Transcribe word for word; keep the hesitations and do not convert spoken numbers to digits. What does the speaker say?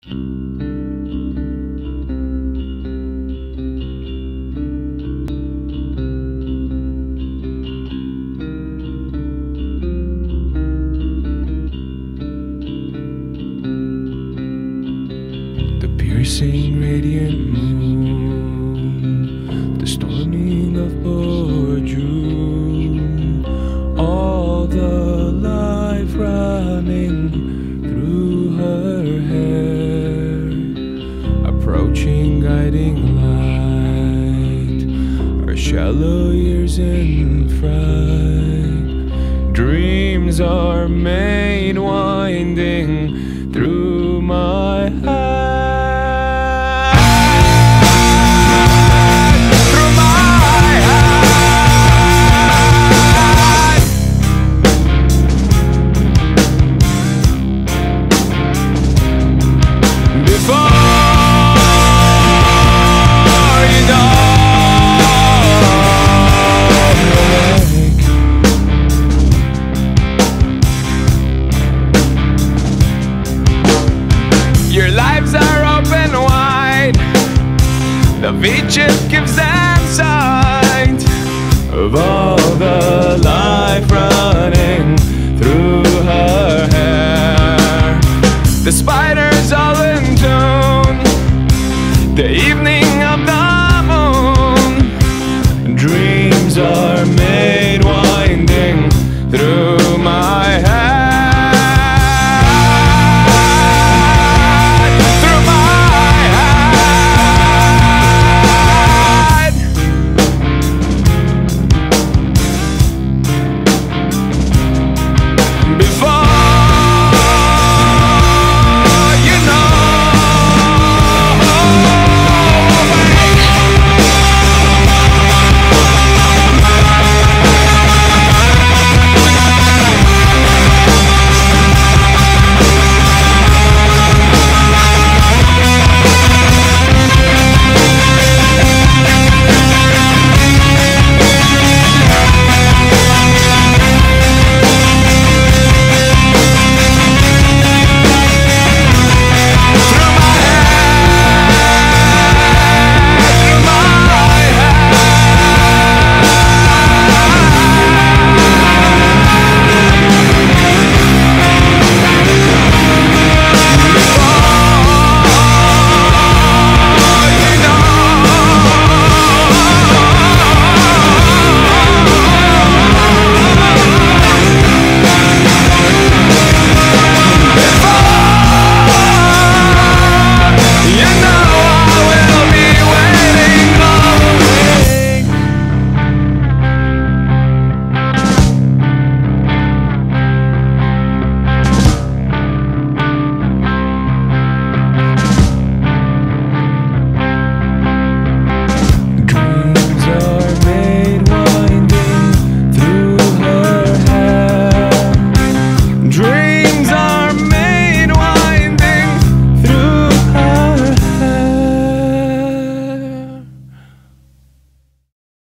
Piercing radiant moon, the storming of poor June, all the life running through her hair, approaching guiding light, her shallow years in fright, dreams are made winding through my heart. Your lives are open wide. The beaches gives them sight of all the life running through her hair. The spiders all in tune, the evening of the moon. Dreams are made